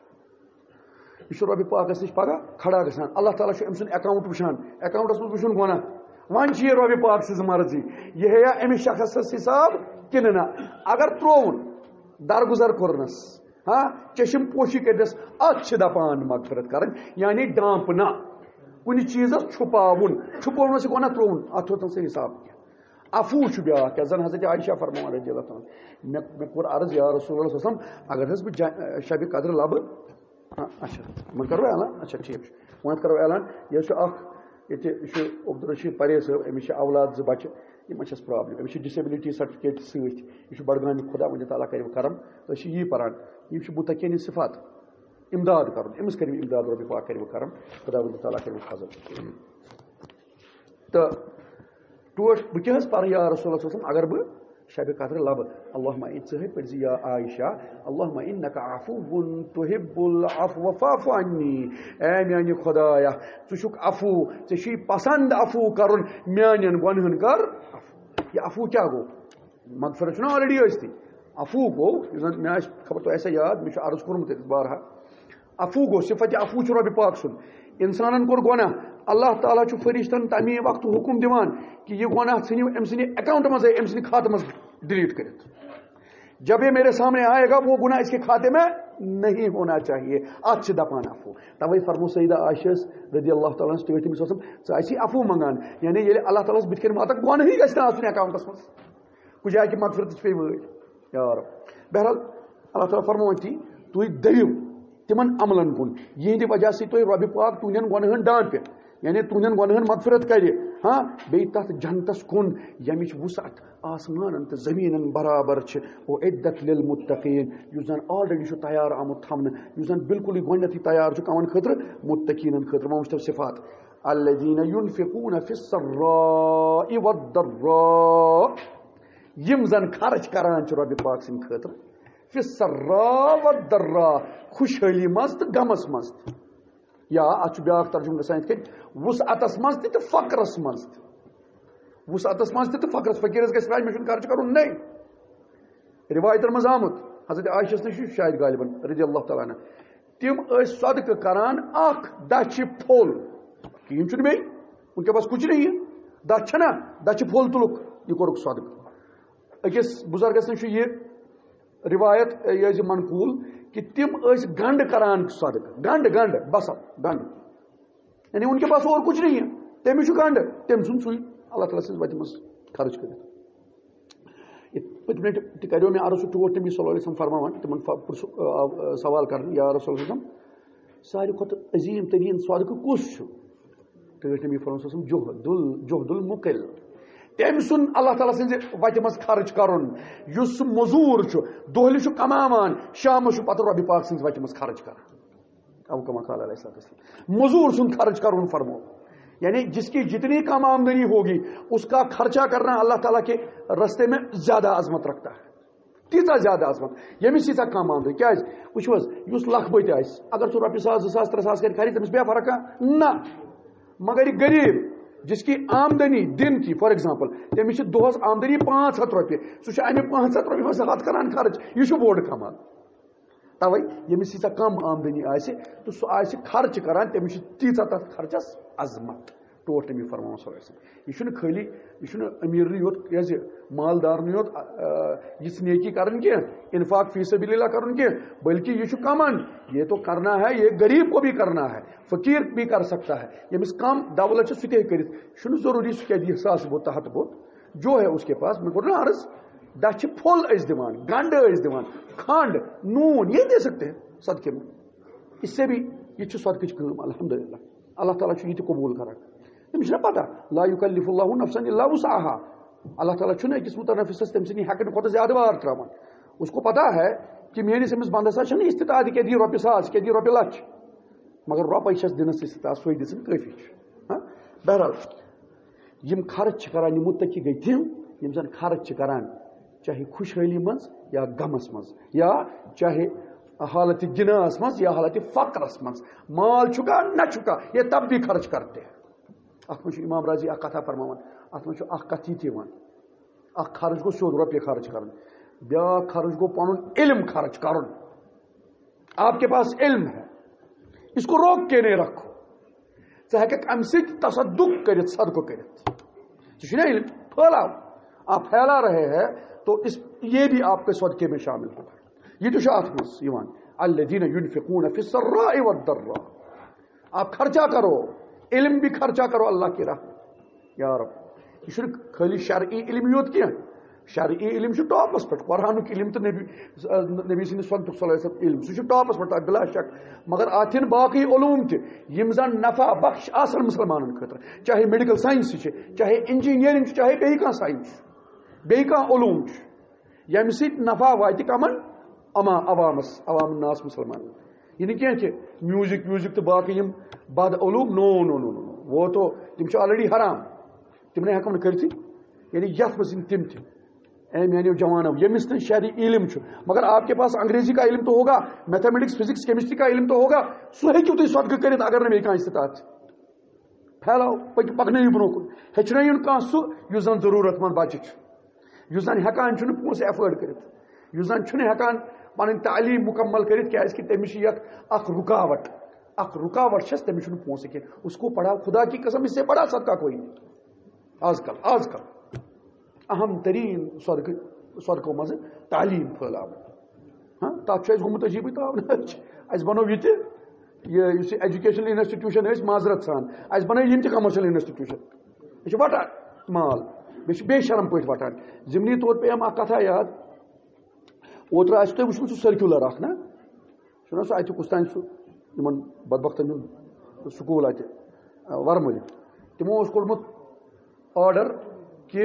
S1: اللہ تعالیٰ چھُ أمۍ سُنٛد اکاؤنٹ وٕچھان اکاؤنٹس منٛز وٕچھُن گۄناہ وۄنۍ چھِ یہِ رۄبہِ پاک سٕنٛز مرضی یہِ ہیٚیا أمِس شخصس حساب کِنہٕ نہ اگر ترووُن درگُزر کوٚرنس ہاں چشم پوشی کٔرنس اتھ چھِ دپان مغفرت کرٕنۍ یعنی ڈامپنا کُنہِ چیٖزس چھُپوونس یہِ گۄناہ ترووُن اتھ چھُ سُہ حساب کینٛہہ عفو چھُ بیاکھ یتھ زن حضرت عائشہ فرماوان رضی اللہ تعالیٰ مےٚ کوٚر عرض یا رسول اللہ صلی اللہ علیہ وسلم اگر حظ بہٕ شبِ قدر لبہٕ اچھا وۄنۍ کرو اعلان اچھا ٹھیٖک چھُ وۄنۍ کرو اعلان یہِ چھُ اکھ ییٚتہِ یہِ چھُ عبدالرشیٖد پریز صٲب أمِس چھِ اولاد 2 بچہِ یِمن چھس پرابلم أمِس چھِ ڈسیبلٹی سرٹِفکیٹ سۭتۍ یہِ چھُ بڈگامہِ خۄدا وۄنۍ تعالیٰ کٔرِو کرم أسۍ چھِ یی پران یِم چھِ متقین صفات امداد کرُن أمِس کٔرِو امداد رۄبہِ پاک کٔرِو کرم خۄدا وۄنۍ تعالیٰ کٔرِو فضل تہٕ ٹوٹھ بہٕ کیٛاہ حظ پرٕ یا رسول اللہ صلی اللہ علیہ وسلم اگر بہٕ شبِ قدر لبہٕ اللہُمہ ژٕ پٔرۍ زِ یا عائشہ اللہُمہ انک عفو تحب العفو فاعف عنی اے میانہِ خۄدایا ژٕ چھُکھ عفو ژےٚ چھُے پسند عفو کرُن میانٮ۪ن گۄنہن کر عفو یہِ عفو کیٛاہ گوٚو مغفرت چھُنہ آلریڈی ٲسۍتٕے عفو گوٚو یُس زن مےٚ آسہِ خبر تۄہہِ آسیا یاد مےٚ چھُ عرض کوٚرمُت أکِس بارہا عفو گوٚو صفت عفو چھُ رۄبہِ پاک سُنٛد انسانن کوٚر گۄناہ اللہ تعالیٰ چھُ فرشتن تمی وقتہٕ حُکُم دِوان کہ یہ گۄناہ ژھٕنِو أمۍ سٕنٛدِ اکاؤنٹ منٛزٕے أمۍ سٕنٛدِ کھاتہٕ منٛز ڈیلیٹ کٔرِتھ جب یہ میرے سامنے آئے گا وہ گناہ اس کے کھاتے میں نہیں ہونا چاہیے اتھ چھِ دپان عفو توے فرمو سیدہ عائشہ رضی اللہ تعالیٰ عنہ تٔمِس اوسُم ژٕ آسی عفو منگان یعنی ییٚلہِ اللہ تعالیٰ بٕتھِ کَنۍ واتَکھ گۄنہٕے گژھِ نہٕ آسُن اکاؤنٹس منٛز کُنہِ جایہِ کہِ مغفرتٕچ پیٚیہِ وٲرۍ یا رب بہرحال اللہ تعالیٰ فرمووَن تی تُہۍ دٔرِو تِمن عملن کُن یِہنٛدِ وجہ سۭتۍ تۄہہِ رۄبہِ پاک تُہنٛدٮ۪ن گۄنہن ڈامپہِ یعنی تُہنٛدٮ۪ن گۄنہن مغفرت کرِ ہاں بیٚیہِ تتھ جنتس کُن ییٚمِچ وسعت آسمانن تہٕ زٔمیٖنن برابر چھِ اعدت للمتقین یُس زن آلریڈی چھُ تیار آمُت تھاونہٕ یُس زن بالکُلٕے گۄڈنیٚتھٕے تیار چھُ کمن خٲطرٕ متقیٖنن خٲطرٕ وۄنۍ وٕچھتو صفات الذین ينفقون فی السراء والضراء یِم زن خرچ کران چھِ رۄبہِ پاک سٕنٛدِ خٲطرٕ فی السراء والضراء خوشحٲلی منٛز تہٕ غمس منٛز تہِ یا اتھ چھُ بیاکھ ترجمہٕ گژھان یِتھ کٔنۍ وسعتس منٛز تہِ تہٕ فقرس منٛز تہِ وسعتس منٛز تہِ تہٕ فقرس فقیرس گژھِ راج مےٚ چھُنہٕ خرچ کرُن نٔے رِوایتن منٛز آمُت حضرت عائشہ نِش چھُ شاید غالبن رضی اللہ تعالیٰ عنہ تِم ٲسۍ صدقہٕ کران اکھ دچھِ پھوٚل کِہیٖنۍ چھُنہٕ بیٚیہِ ان کے پاس کچھ نہیں ہے دچھ چھنا دچھِ پھوٚل تُلُکھ یہِ کوٚرُکھ صدقہٕ أکِس بُزرگس نِش چھُ یہِ روایت یہِ ٲسۍ منقوٗل کہ تم ٲسۍ گنڈ کران صدقہٕ گنڈ بسا گنڈ یعنی ان کے پاس اور کچھ نہیں ہے تٔمِس چھُ گنڈ تٔمۍ سُنٛد سُے اللہ تعالیٰ سٕنٛز وتہِ منٛز خرچ کر پتم لٹہ کرو مے عرض ٹوٹ نبی صلی اللہ علیہ وسلم فرمان تمن سوال کر یا رسول اللہ ساروی کھت عظیم ترین صدقہ کس ٹھٹ نبی فرمان صلی اللہ علیہ وسلم جہد المقل تم سن اللہ تعالیٰ سن وتہ مز خرچ کرن اس مزور دہلی کمان شام پتہ رب پاک سن وتہ مز خرچ کر او کما قال علیہ السلام مزور سن خرچ کرن فرمو یعنی جس کی جتنی کم آمدنی ہوگی اس کا خرچہ کرنا اللہ تعالیٰ کے رستے میں زیادہ عظمت رکھتا ہے تیزا زیادہ عظمت یمس تیزا کم آمدنی کیا وچو اس لکھ بت اگر ٹھیک رۄپیہِ 1,000 2,000 3,000 کر خرید تمس بیا فرقہ نہ مگر یہ غریب جس کی آمدنی دن کی فار ایگزامپل تمس دہس آمدنی 500 رۄپیہِ سہ امہ 500 رۄپیہِ منٛز ہتھ کران خرچ یہ بوڑ کمال توے یمس تیزا کم آمدنی آسہِ تو سہ خرچ کران تمس تیزا تر خرچس عظمت ٹوٹ نبی فرمان صلی اللہ علیہ وسلم یہ خالی یہ امیر یوت مالدار یوت یہ نیکی کرن کی انفاق فی سبیل اللہ کرن کی بلکہ یہ کمن یہ تو کرنا ہے یہ غریب کو بھی کرنا ہے فقیر بھی کر سکتا ہے یمس کم دولت سہ تہ کرت ضروری سہ کیا 1,000 بوت تحت بوت جو ہے اس کے پاس میں کر عرض دچھ پھول دان گنڈ دان کھنڈ نون یہ دے سکتے ہیں صدقے میں اس سے بھی یہ صدقہ کام الحمدللہ اللہ تعالیٰ یہ قبول کران تمس پتہ لا یکلف اللہ نفسا الا وسعها اللہ تعالیٰ اکس متنفسس تم سن ہیکن کھت زیادہ بار تراان اس کو پتہ ہے کہ میانس امس بندس استطاعت کہ دی رۄپیہِ 1,000 کہ دی رۄپیہِ 1,00,000 مگر رۄپے چھس دنس استطاعت سوے دن کافی بہرحال یم خرچ کران یہ متقی گئی تم یم زن خرچ کران چاہے خوشحالی مز یا غمس مز یا چاہے حالت جناس مز یا حالت فقرس مز مال چکا نہ چکا یہ تب بھی خرچ کرتے ہیں ات من امام راضی اخ کتھا فرمان ات من اخ کت یہ اخ خرچ گو سیود رۄپیہِ خرچ کرن بیاکھ خرچ گو پن علم خرچ کرن آپ کے پاس علم ہے اس کو روک کے نہیں رکھو ژٕ ام سۭتۍ تصدق کرت صدقہ کرت ژٕ علم پھیلاو آپ پھیلا رہے ہیں تو یہ بھی آپ کے صدقے میں شامل ہوتا ہے یہ تو ات من الذین ينفقون فی السراء والضراء آپ خرچہ کرو علم بھی خرچہ کرو اللہ کی راہ یا رب یہ خالی شرعی علم یوت کی شرعی علم ٹاپس پہ قرآن علم تو نبی سندس صلی اللہ علیہ وسلم علم سہ ٹاپس پہ بلا شک مگر اتن باقی علوم تم زن نفع بخش آسن مسلمان خاطر چاہے میڈیکل سائنس چاہے انجینئرنگ چاہے بیٚیہِ کانٛہہ سائنس بیٚیہِ کانٛہہ علوم یم سۭتۍ نفع واتہِ کمن اما عوامس عوام الناس مسلمان یہ نہیں کہ میوزک ویوزک تو باقی بد علوم نو نو نو نو وہ تو تم آلریڈی حرام تم نے ہیکو کرتی یعنی یت مز تم اے میانو جوانو یمس نہ شرعی علم مگر آپ کے پاس انگریزی کا علم تو ہوگا میتھمیٹکس فزکس کیمسٹری کا علم تو ہوگا سہ ہیکو تھی صدقہ کرت اگر نہ کانٛہہ استطاعت پھیلاو پکنٲیِو برونٛہہ کُن ہیٚچھنٲیِن کانٛہہ سُہ یُس زن ضروٗرت منٛد بچہِ چھُ یُس زن ہیٚکان چھُنہٕ پونٛسہٕ ایفٲرڈ کٔرِتھ یُس زن چھُنہٕ ہیٚکان پنٕنۍ تعلیٖم مکمل کٔرِتھ کیازکہِ تٔمِس چھِ یتھ اکھ رکاوٹ چھس تٔمِس چھُنہٕ پونٛسہٕ کینٛہہ اس کو پڑھاو خدا کی قسم اس سے بڑا صدقہ کوئی نہیں آج کل اہم ترین صدقو مز تعلیٖم پھٲلاوٕنۍ تتھ چھُ اَسہِ گوٚمُت عجیٖبٕے تاون اَسہِ بنوو یہِ یُس یہِ ایجوکیشنل انسٹِٹیوشن ٲسۍ معذرت سان اَسہِ بنٲے یِم تہِ کمرشل انسٹِٹیوشن یہِ چھُ وٹان مال بیٚیہِ چھُ بے شرم پٲٹھۍ وٹان ضمنی طور پیٚیَم اکھ کتھا یاد اوترٕ آسہِ تۄہہِ وٕچھمُت سُہ سٔرکیوٗلر اکھ نا چھُنہ سُہ اتہِ کُس تانۍ سُہ یِمن بدبختن ہُنٛد سکوٗل اتہِ ورمُلہِ تِمو اوس کوٚڑمُت آرڈر کہِ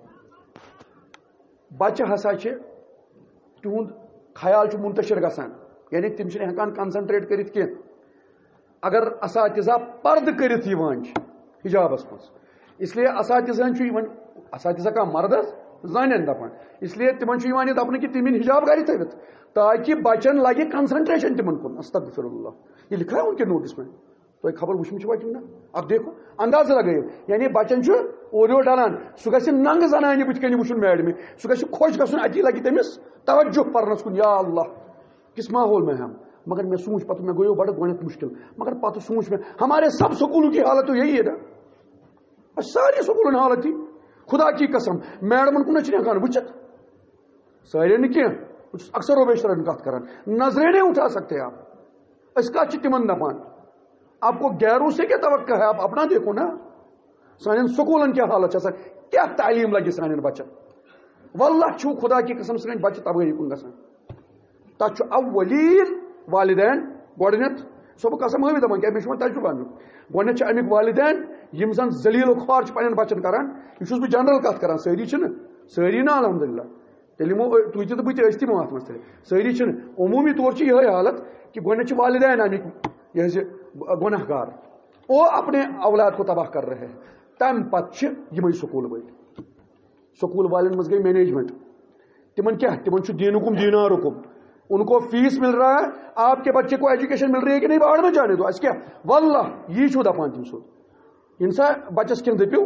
S1: بچہٕ ہسا چھِ تِہُنٛد خیال چھُ منتشر گژھان یعنی تِم چھِنہٕ ہٮ۪کان کنسنٹریٹ کٔرِتھ کینٛہہ اگر اساتذہ پردٕ کٔرِتھ یِوان چھِ حجابس منٛز اس لیے اساتذہن چھُ یِوان اساتذہ کانٛہہ مرد زانن دپان اس لیے تِمن چھُ یِوان یہِ دپنہٕ کہِ تِم یِن حجاب گرِ تھٲوِتھ تاکہِ بچن لگہِ کنسنٹریشن تِمن کُن استغفر اللہ یہ لکھا ہے ان کے نوٹس میں تۄہہِ خبر وٕچھمٕژ چھوا کِنہٕ نہ اب دیکھو اندازٕ لگٲیِو یعنی بچن چھُ اورٕ یورٕ ڈلان سُہ گژھِ ننٛگہٕ زنانہِ بٕتھِ کنہِ وٕچھُن میڈمہِ سُہ گژھِ خۄش گژھُن اتی لگہِ تٔمِس توجہ پرنس کُن یا اللہ کس ماحول میں ہم مگر میں سوچ پتہ میں گویو بڑا گۄڈنیٚتھ مشکل مگر پتہ سوچ میں ہمارے سب سکولوں کی حالت تو یہی ہے نا ساری سکولوں کی حالت ہی خدا کی قسم میڈمن کن چھنہٕ ہیٚکان وٕچھِتھ سارے نہٕ کینٛہہ اکثر و بیشتر کتھ کران نظریں نہیں اٹھا سکتے آپ اس کا تمن دپان آپ کو غیروں سے کیا توقع ہے آپ اپنا دیکھو نا سانن سکولن کیا حالت ہے کیا تعلیم لگے سان بچن واللہ چھو خدا کی قسم سن بچہ تباہی کن گژھان تک اولین والدین گۄڈنیتھ سو بہ قسم ہاوی دپان کیا مے تجربہ امیک گۄڈنیتھ امیک والدین یم زن ذلیل و خوار پنن بچن کران یہ بہ جنرل کت کران ساری ساری نا الحمدللہ تیل تھی تہ بہ تہ تمو ات مز ساری عمومی طور یہ حالت کہ گۄڈنیتھ والدین امیک یہ گناہ گار وہ اپنے اولاد کو تباہ کر رہے ہیں تم پتہ یہ سکول ول سکول والن مز گئی مینجمنٹ تمن کیا تمن دینکم دینارکم ان کو فیس مل رہا ہے آپ کے بچے کو ایجوکیشن مل رہی ہے کہ نہیں باہر میں جانے دو اس کیا واللہ یہ چھو دپان تم سو انسان بچس کن دپیو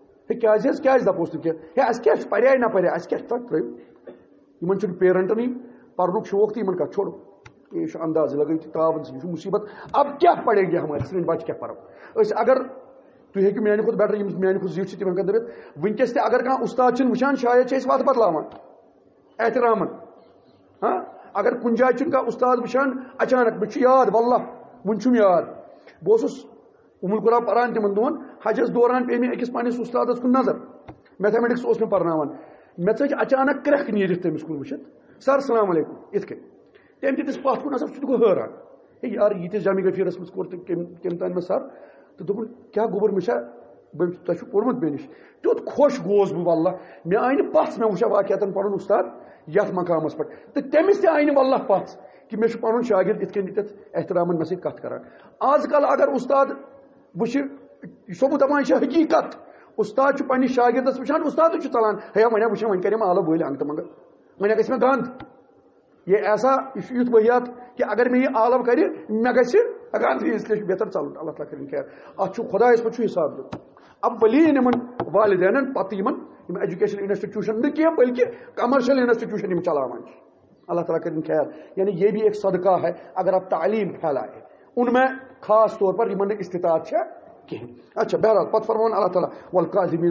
S1: کیا دپوس تو کیا اس کیا پریا نہ پریا اس کیا ترو یمن چھ پیرنٹن پرنک شوق تو کت چھوڑو یہ انداز لگے تعاون سے مصیبت اب کیا پڑے گی ہمارے سن بچہ کیا پڑو اگر تھی ہیکو میانہ کھت بیٹر میانہ کھت زیٹھ تمن کر دپت ونکس تہ اگر کھانا استاد وچان شاید وت بدلاوان احترامن ہاں اگر کن جائے کا استاد وچان اچانک مجھے یاد واللہ ون یاد بہت القرا پران تمن دون حجس دوران پہ مے اکس پنس استادس کن نظر میتھمیٹکس اس میں پرناوان مے ثج اچانک کرک نیرت تمس کن وچت سر السلام علیکم ات کن تم دس پتھ کن نظر سہ گو حیران ہے یار یہ جامع غفیرس مز کور کم تان میں سر تو دپن کیا گوبر مے تہ پورمت بے نش تیوت خوش گوس بہ واللہ مے آئی پھ مے وچھا واقعاتن پڑھن استاد یت مقامس پہ تو تمس تہ آئی واللہ پھ کہ مے پن شاگرد ات کن احترام مے سۭتۍ کتھ کران آز کل اگر استاد وچھ سو بہ دپان یہ حقیقت استاد پنس شاگردس وچان استاد ژلان ہے ونیا وچھا ون کرم آلو بول انگ تو منگ ون گھس مے گند یہ ایسا یھ وحیات کہ اگر میں یہ عالم کر مے گھس گند اس لیے بہتر چلن اللہ تعالیٰ کرن خیر ات خدایس پہ حساب دیت اولین یمن والدینن پتہ یمن ایجوکیشن انسٹیٹیوشن نہ کیا بلکہ کمرشل انسٹیٹیوشن یم چلاوان اللہ تعالیٰ کرن خیر یعنی یہ بھی ایک صدقہ ہے اگر آپ تعلیم پھیلائے ان میں خاص طور پر یمن استطاعت ہے کہیں اچھا بہرحال پتہ فرمان اللہ تعالیٰ والکاظمین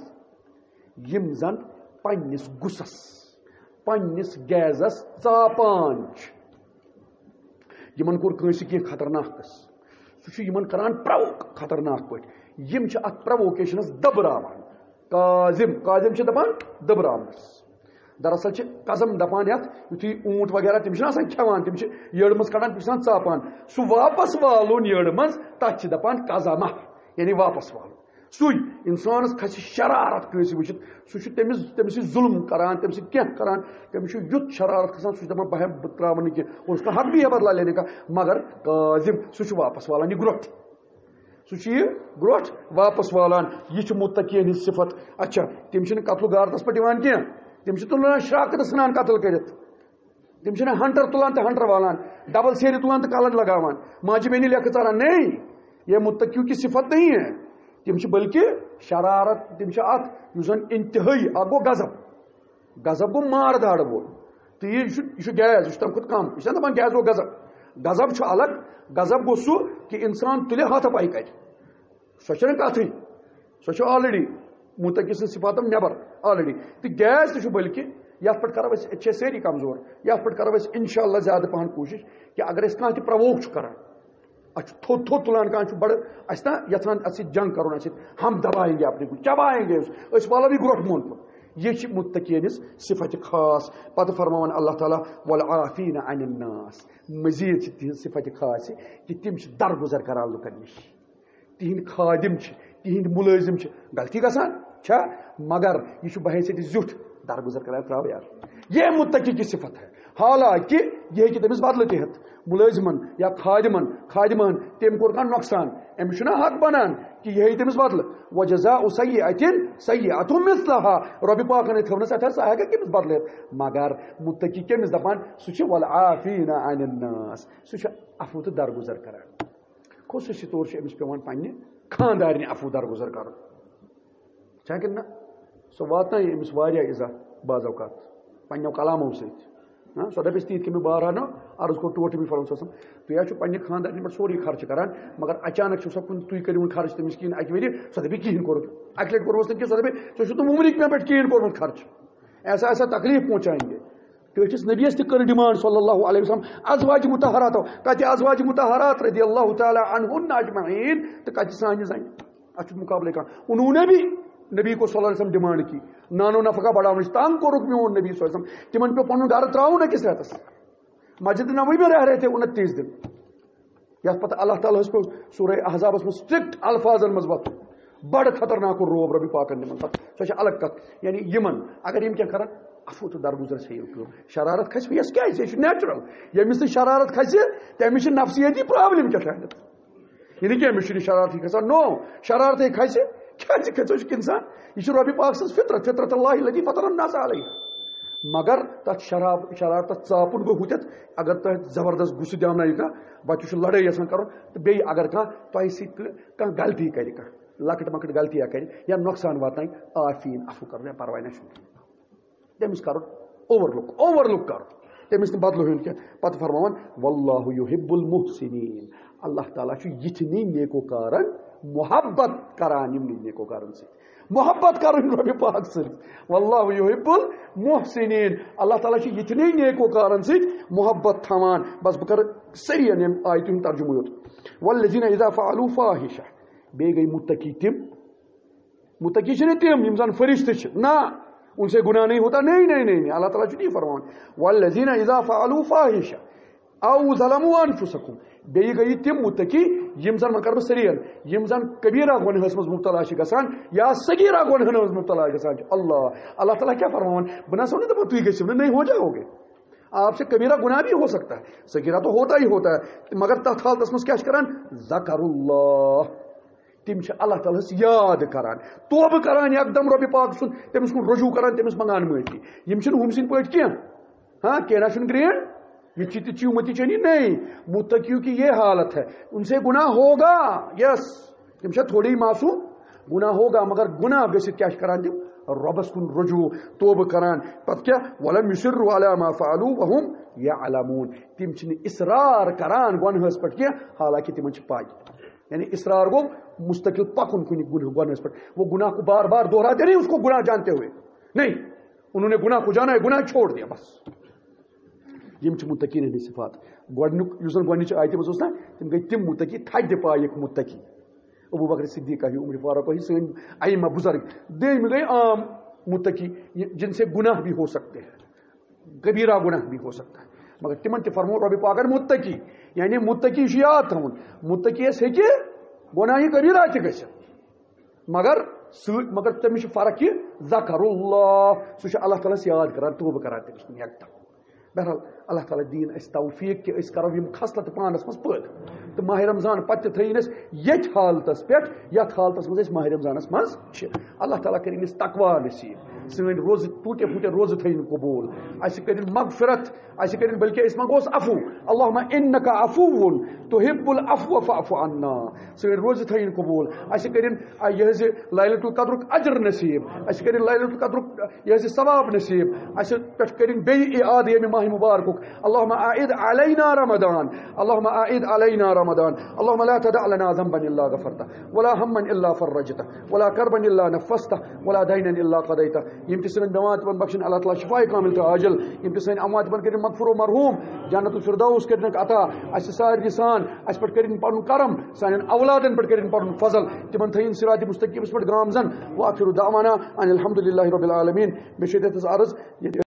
S1: الغیظ یم زن پنس گسس پنس گیزس ژاپان یمن کور کنس کی خطرناک قص سہ یمن کران پروک خطرناک پٹ یم ات پروکیشنس دبراوان کاظم دپان دبراونس دراصل قزم دپان یت یتھی اونٹ وغیرہ تم کھیوان تم یڑ مز کڑان تم ژاپان سہ واپس والون یڑ مز تک دپان قزمہ یعنی واپس والون سوی انسانس کھس شرارت کنس وچت سہ تمس ظلم کران تم کی کران تمس یت شرارت کھسان سہ دپان بہ بہ تراو نہ کی اس کا حق بھی ہے بدلا لینے کا مگر کاظم سہ واپس والان یہ گروٹ سہ گروٹ واپس والان یہ متقین ہز صفت اچھا تم قتل غارتس پہ دِوان کی تم تلان شراکت سنان قتل کرت تم ہنٹر تلان تو ہنٹر والان ڈبل سیری تلان تو کلر لگاوان ماجہ بیٚنہِ لیکھٕ ژاران نہیں یہ متقیوں کی صفت نہیں ہے تم بلکہ شرارت تم ات زن انتہائی اک گو غضب گو مار داڑ وول تو یہ گیز یہ تم کھت کم یہ دپان گیز گو غضب الگ غضب گو سہ کہ انسان تلے ہاتھ پائی کر سو کتھے سو آلریڈی متقی سن صفاتم نبر آلریڈی تو گیز تہ بلکہ یت پہ کرو ساری کمزور یت پہ کرو انشاءاللہ زیادہ پہن کوشش کہ اگر اس کھانا تہ پرووک کران تھوت تھوت تلان کھانا بڑ اس نا یھان ات جنگ کرن اس ہم دبائیں گے اپنے کو چبائیں گے اس والو بھی گروٹ مون پہ یہ متقین صفت خاص پتہ فرمان اللہ تعالیٰ والعافین عن الناس مزید تہذ صفت خاص کہ تم درگزر کران لکن نش تہند خادم تہند ملازم غلطی گژھان چھا مگر یہ بحیثیت زیٹھ درگزر کران تراو یار یہ متقی کی صفت ہے حالانکہ یہ کہ تمس بدلہ تہت ملازمن یا خادمان تم کور کھانا نقصان امس حق بنان کہ یہ تمس بدل وجزاء سیئۃ سیئۃ مثلها رب پاک نے تھونس اتھر سا ہے کہ بدل مگر متقی کمس دپان سہ والعافین عن الناس سہ عفو تو درگزر کران خصوصی طور سے امس پیوان پنہ خاندارنہ عفو درگزر کرن چاہ کہ نہ سہ واتن امس واریاہ عزت بعض اوقات پنو کلامو ست سو دپس تیت کہ میں بارہ نا عرض کو ٹوٹ بھی فرم سم تھی پنہ خاندان پہ سوری خرچ کران مگر اچانک سو کن تھی کرو خرچ تمس کہین اکہ وری سو دپی کہین کورت اکہ لٹ کورمس نہ سو دپی ژے عمرک مے پہ کہین کورمت خرچ ایسا ایسا تکلیف پہنچائیں گے تیس نبیس تہ کر ڈیمانڈ صلی اللہ علیہ وسلم ازواج مطہرات کتہ ازواج مطہرات رضی اللہ تعالی عنہن اجمعین تو کتہ سانہ زن ات مقابلے کا انہوں نے بھی نبی کو صلی اللہ علیہ وسلم ڈیمانڈ کی نانو نفقہ بڑھاؤ تنگ کورک میون نبی صلی اللہ علیہ وسلم تمن پہ پن گھر تراؤن أکس رٮ۪تس مسجد نبوی میں رہ رہے تھے 29 دن یت پتہ اللہ تعالیٰ پہ سورہ احزابس من سٹرکٹ الفاظن مز وت بڑ خطرناک روب ربی پاکن نمن پتہ سو الگ کت یعنی یمن اگر یم کیا کرن عفو تو درگزر سے شرارت کھس یس کیا یہ نیچرل یمس شرارت کھس تمس نفسیتی پرابلم کیا شاید یعنی کہ امس شرارت کھسان نو شرارت کھس کیا کھس انسان یہ ربی پاک سن فطرت فطرت اللہ الذی فطر الناس علیہ مگر تک شرارت ژاپن گو ہوت اگر تہ زبردست غصہ دیونائی کا بچہ لڑائی یسان کرو تو بی اگر تہ سہ غلطی کر لکٹ مکٹ غلطی کر یا نقصان واتن عافین عفو کر پرواہ نہ تمس کر اوور لک کر تمس بدلو ہن کی پتہ فرمان واللہ یحب المحسنین اللہ تعالیٰ یتنی نیکوکارن محبت کران یم نیکوکارن سی محبت کرن ربی پاک سی واللہ یحب المحسنین اللہ تعالیٰ یتنی نیکوکارن سی محبت تھاوان بس بہ کر سری آیت ہند ترجمہ یوت والذین اذا فعلوا فاحشہ بی گئی متقی متقی تم یم زن فرشتہ نہ ان سے گناہ نہیں ہوتا نہیں اللہ تعالیٰ نہیں فرمان والذین اذا فعلوا فاحشہ او ظلموا انفسکم بی گئی تم متقی یم زن من کر سریل یم زن کبیرہ گنہس مز مبتلا گژھان یا صغیرہ گنہن مز مبتلا گژھان اللہ تعالیٰ کیا فرمان بنا سو تھی گھو نہیں ہو جاؤ گے آپ سے کبیرہ گناہ بھی ہو سکتا ہے صغیرہ تو ہوتا ہی ہوتا ہے مگر تتھ حالتس مز کیا کران ذکر اللہ تم اللہ تعالیٰ یاد کران توبہ کران یکدم ربی پاک سن تمس کن رجوع کران تمس منگان معافی یم ہم سن پہ کی ہاں کینا چھ گرین یہ چیومتی چنی نہیں متقیوں کی یہ حالت ہے ان سے گناہ ہوگا یس تم تھوڑی معصوم گناہ ہوگا مگر گناہ گھت کیا کران تم ربس کن رجوع توبہ کران پتہ کیا ولم یصروا علی ما فعلوا وهم یعلمون تم اصرار کران گنہس پہ کی حالانکہ تمن پائی یعنی اصرار گو مستقل پکن کن گنہس پہ وہ گناہ کو بار بار دہراتے نہیں اس کو گناہ جانتے ہوئے نہیں انہوں نے گناہ کو جانا ہے گناہ چھوڑ دیا بس یم متقین ہند صفات گۄڈنیُک یُس زن گۄڈنِچ آیتہِ منٛز اوس نا تِم گٔے تِم متقی تھدِ پایِک متقی ابو بکر صدیقہ ہی عمر فاروق ہی سن ائمہ بزرگ دویمہِ گئی عام متقی جن سے گناہ بھی ہو سکتے ہیں کبیرہ گناہ بھی ہو سکتا ہے مگر تمن تہ فرمو رب پاکن متقی یعنی متقی یاد تھاون متقی ہیکہِ گناہ کبیرہ تہ گژھِتھ مگر تمس فرق یہ ذکر اللہ سہ اللہ تعالیٰ یاد کران توبہ کران تمس یکدم بہرحال اللہ تعالیٰ دین اس توفیق کہ اس کرو یم خصلت پانس مز پٲدٕ تو ماہ رمضان پتہ تھین اس یت حالتس پہ یت حالتس مز ماہ رمضانس مز اللہ تعالیٰ کرین اس تقوا نصیب سن روز ٹوٹے پھوٹے روز تھین قبول اس کرین مغفرت اس کرین بلکہ اس منگوس عفو اللہم انک عفو تحب العفو فاعف عنا سن روز تھین قبول اس کرین یہ لیلۃ القدر اجر نصیب اس کرین لیلۃ القدر یہ ثواب نصیب اس پہ کرین بی اعاد یہ ماہ مبارک اللهم اعد علينا رمضان اللهم اعد علينا رمضان اللهم لا تدع لنا ذنبا الا غفرته ولا هما الا فرجته ولا كربا الا نفسته ولا دينا الا قضيته يمتسن بموات بن بخشن الله تعالى شفاء كامل عاجل يمتسن اموات بن كريم مغفور ومرحوم جنت الفردوس كرنك عطا اس سائر لسان اس پر کرین پن کرم سان اولادن پر کرین پن فضل تمن تھین صراط مستقیم اس پر گامزن واخر دعوانا ان الحمد لله رب العالمين بشدت عرض